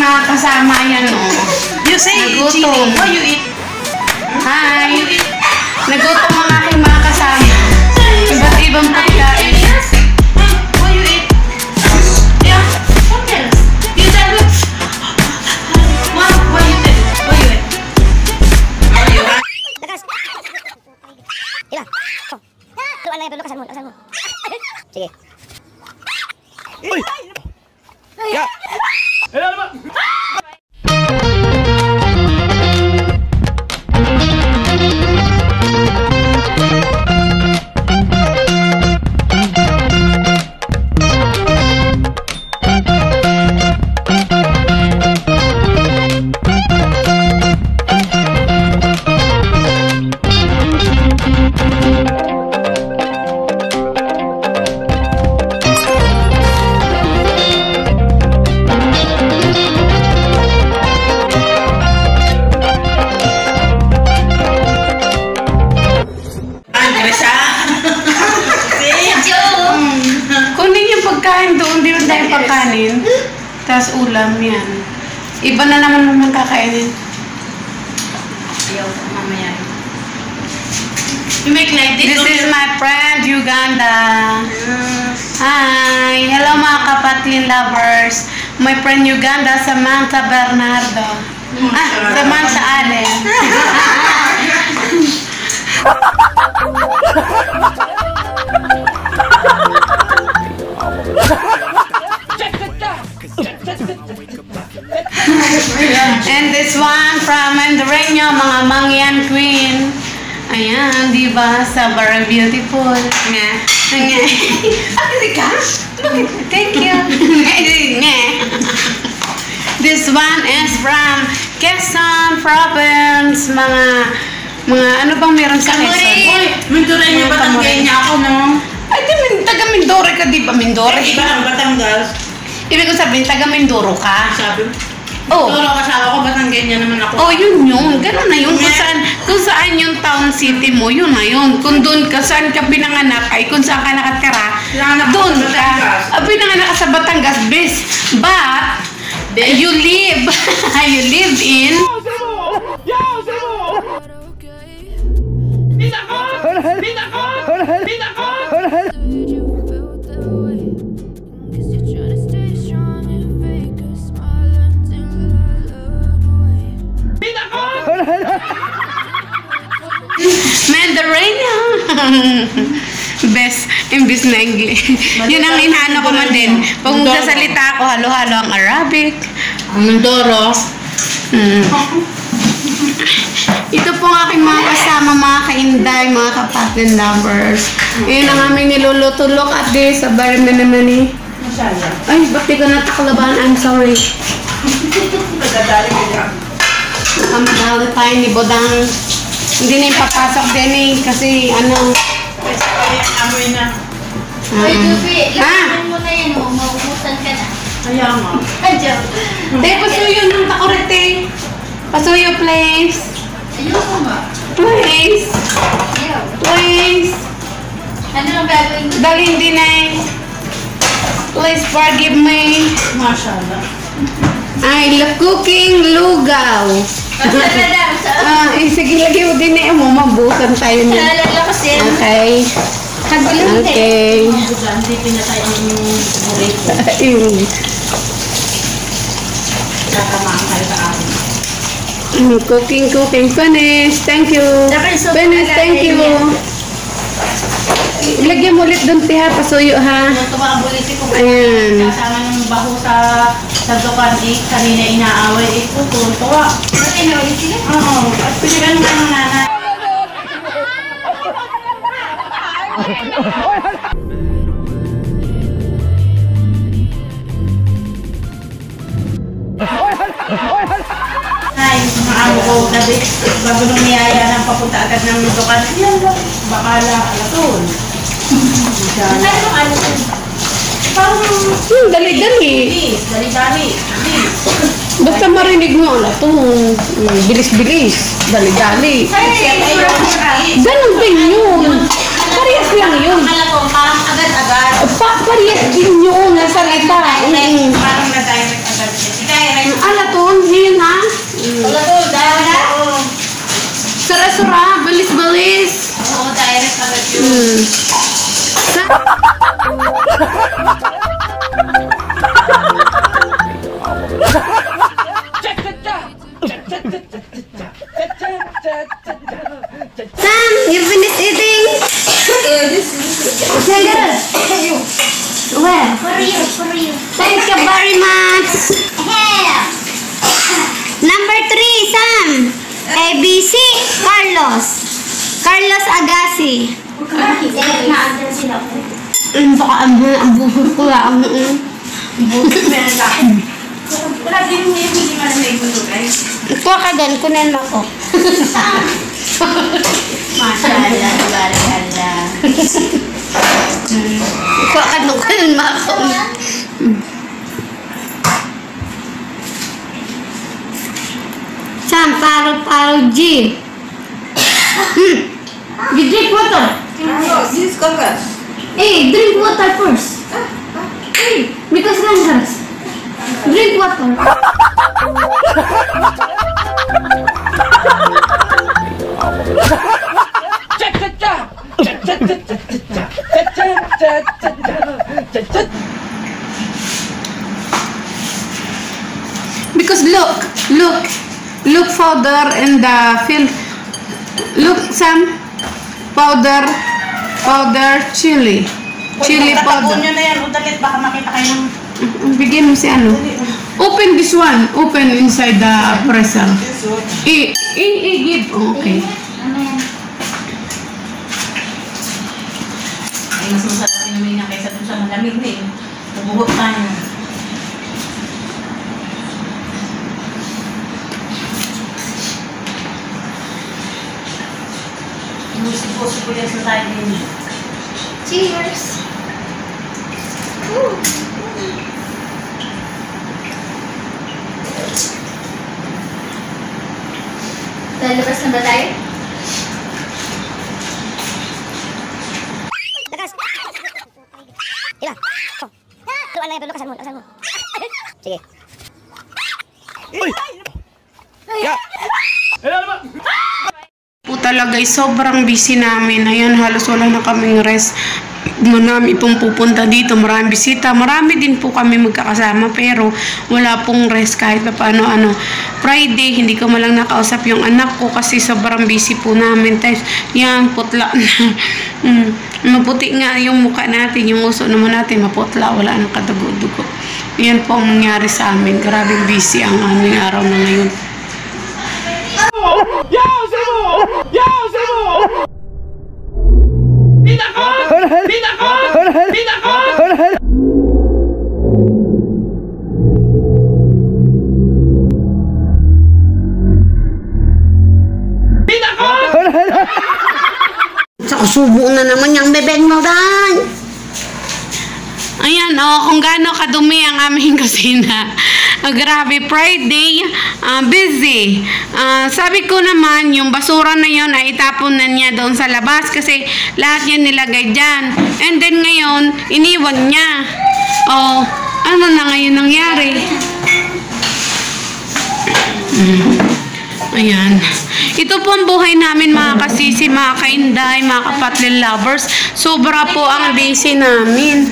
mga kasama yan, oh. You say nagutom. What you eat? Hi! Nagutom ang aking mga kasama. Iba't ibang pagkain. What you eat? Yeah. What else? You tell me. What you tell? What you eat? Ilang? Luan lang yung lukasan mo. Sige. Uy! Ya! Kunin yung pagkain doon, di ba tayo pagkanin? Tapos ulam yan. Iba na naman kakainin. Ayaw, mamaya. You make like this? This is my friend, Uganda. Hi! Hello mga kapatid lovers. My friend Uganda, Samantha Bernardo. Samantha Allen. And this one from Mandareño, mga Mangyan Queen. Ayan, di ba? Sa very beautiful. Nga. Nga. Ka? Thank you. Nga. This one is from Quezon Province. Mga ano bang meron sa Quezon? Uy, Mindore niyo Batanggay niya ako, no? Ay, di, taga Mindore ka, di ba? Mindore? Iba ang Batangas. Ibig ko sabihin, taga Mindoro ka. Sabi mo? Oh. Mindoro kasama ko, Batanggay niya naman ako. Oh, yun. Ganun na yun. Kung saan yung town city mo, yun na yun. Kung doon ka, saan ka pinanganak, ay kung saan ka nakatira, doon ka. Pinanganak ka sa Batangas, but you live in... Mandareño. Best imbis na English. Yun ang inaano ko man din. Pag magsasalita ako, halo-halo ang Arabic. Mindoro. Ito po ang aking mga kasama, mga kainday, mga kapatid lovers. Yun ang aming niluluto-look at this, sa very many. Ay, ba't di ko nataklaban? I'm sorry. Nagdadali ko niya. Nakamadali tayo ni Bodang. Hindi na yung papasok din eh, kasi ano... Amoy na. Ay, Dubi, lakasan mo na yan, maubusan ka na. Kaya nga. Adyo. Te, pasuyo ng takurete. Pasuyo, please. Ayoko nga. Please. Ayaw. Please. Ano lang gagawin ko? Dalhin din eh. Please forgive me. Mashallah. I love cooking lugaw. Masala daw sa... Sige, lagi mo din eh. Mabukan tayo niya. Naalala ko siya. Okay. Okay. Hindi pinatay ang burrito. Tatamaan kayo sa akin. Cooking. Finish. Thank you. Finish. Thank you. Lagyan mo ulit doon, tiha. Pasuyo, ha? Ito ba ang buliti ko? Ayan. Kasama ng baho sa dukan. Kanina inaaway. Tuwa. Ba't inawin sila? Oo. At pinagano nga ng nanay. Ay, mga amo ko, bago nung niyaya ng papunta agad ng dukan. Yan lang. Bakala, alatol. Ano ang ano ko? Parang, Dali-dali. please, dali-dali. Please. Basta marinig mo, ala to. Bilis-bilis. Dali-dali. Ay, Ganun din yun. Parehas lang yun. Akala ko, parang agad-agad. Parehas din yun. Nasa kita. Parang na-direct agad. Direct. Ala to, yun ha? Wala to, direct. Sara-sara, balis-balis. Oo, direct agad yun. Sam, you finished eating? Sandra. Where? For you, for you. Thank you very much. Number 3, Sam. ABC, Carlos. Carlos Agassi. Na-order sila. Baka ang buhol ko lang. Bukas meron sa akin. Wala din yung hindi man na igulo, guys. Ito ka doon, kunin mo ko. Masyaallah, barakallah. Ito ka doon, kunin mo ko. Sam, paro-paro G. You drink water. This is cover. Hey, drink water first. Hey, because dangerous. Drink water. Because look further in the field. Look, Sam, powder chili powder. Nyo na yan, udalit, baka makita kayo ng... Bigyan mo si ano. Open this one. Open inside the presser. Give. Okay. Ay, mas masarap naman niya kaysa dun sa malamig na eh. Nabuhot tayo. Sipo-sipo yan sa tayo din. Cheers. Lalabas na ba tayo? Lakas! Ilan? Luan lang yung lakasan mo, lakasan mo. Sige. Uy! Ya! Po talaga sobrang busy namin. Ayan, halos wala na kaming rest. Marami pong pupunta dito, maraming bisita, marami din po kami magkakasama, pero wala pong rest kahit pa paano. Friday, hindi ko malang nakausap yung anak ko kasi sobrang busy po namin. Tapos, yan, putla na. Maputi nga yung mukha natin, yung uso naman natin, maputla, wala nang kadugo-dugo. Yan po ang nangyari sa amin. Grabe busy ang aming araw na ngayon. Subo na naman yung bebek mo dan. Ayan, kung gaano kadumi ang aming kusina. Grabe, Friday, busy. Sabi ko naman, yung basura na yun ay itapon na niya doon sa labas kasi lahat yan nilagay dyan. And then ngayon, iniwan niya. Ano na ngayon nangyari? Ayan. Ito po ang buhay namin, mga kasisi, mga kainday, mga kapatlin lovers. Sobra po ang busy namin.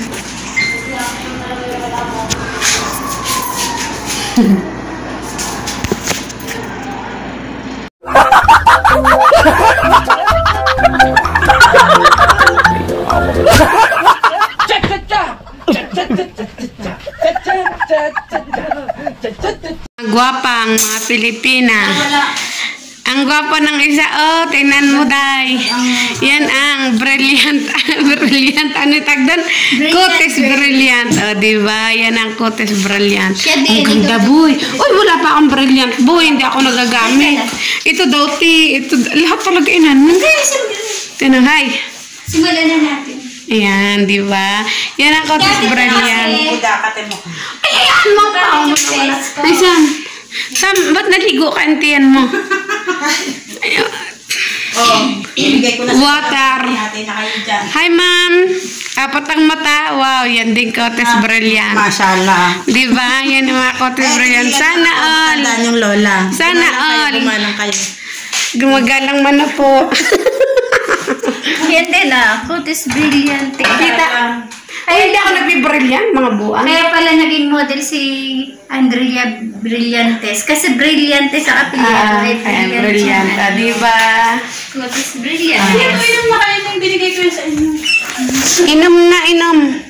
Gwapa ang mga Pilipina. Ang gwapo ng isa, tingnan mo, day. Yan ang brilliant, ano tagdan? Cotes brilliant, diba? Yan ang cotes brilliant. Ang ganda, boy. Uy, wala pa akong brilliant, boy. Hindi ako nagagamit. Ito daw, ito, lahat talaga inan. Tinanghay. Simulan na natin. Ayan, diba? Yan ang cotes brilliant. Ayan, mga tao. Ay, Sam, ba't naligo ka ang tiyan mo? Ibigay ko na Water. natin na kayo dyan. Hi, ma'am. Apat ang mata. Wow, yan din Cotes Brilliant. Mashallah. Di ba? Yan yung mga Cotes Brilliant. Sana all. Tandaan yung lola. Sana all. Gumalang kayo. Gumagalang man na po. Yan din Cotes Brilliant. Kita. Ay, hindi ako nagbi-brilliant, mga buwan. Kaya pala naging model si Andrea Brillantes. Kasi Brillantes sa apelyido ay Brilliant. siya. Di ba? Cotes Brilliant. Ito yung makain yung binigay ko yun sa inyo. Inom na, inom.